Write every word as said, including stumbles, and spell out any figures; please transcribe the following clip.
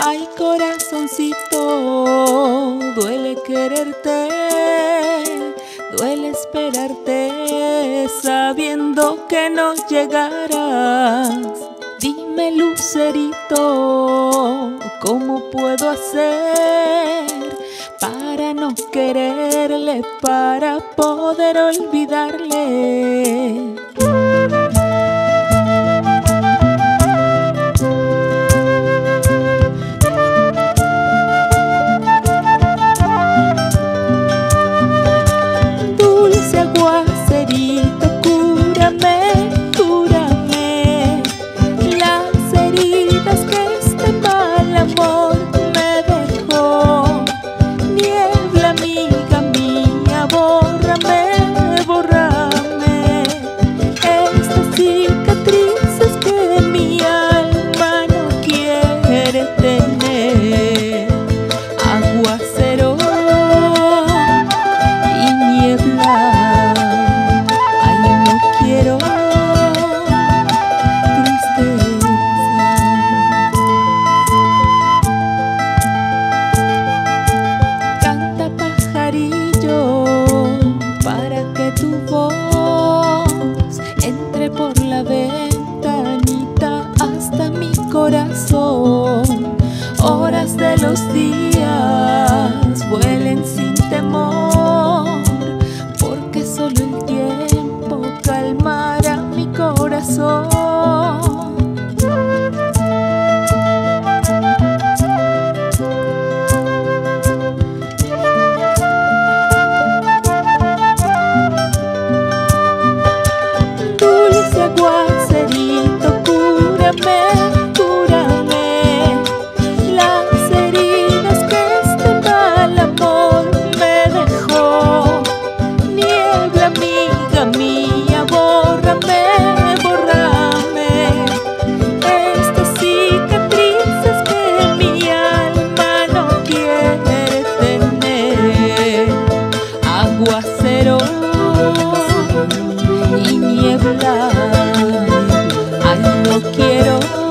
Ay, corazoncito, duele quererte, duele esperarte, sabiendo que no llegarás. Dime, lucerito, ¿cómo puedo hacer para no quererle, para poder olvidarle? Dulce aguacerito, cúrame, cúrame las heridas que este mal amor me dejó. Niebla, amiga mía, bórrame, bórrame estas cicatrices que mi alma no quiere tener. Aguacero y niebla, ay, no quiero tristeza. Canta, pajarillo, para que tu voz entre por la ventanita hasta mi corazón. Horas de los días vuelen sin temor, porque solo el tiempo calmará mi corazón. Dulce aguacerito, cúrame, cúrame las heridas que este mal amor me dejó. Niebla, amiga mía, bórrame, bórrame estas cicatrices que mi alma no quiere tener. Aguacero y niebla, ay, no quiero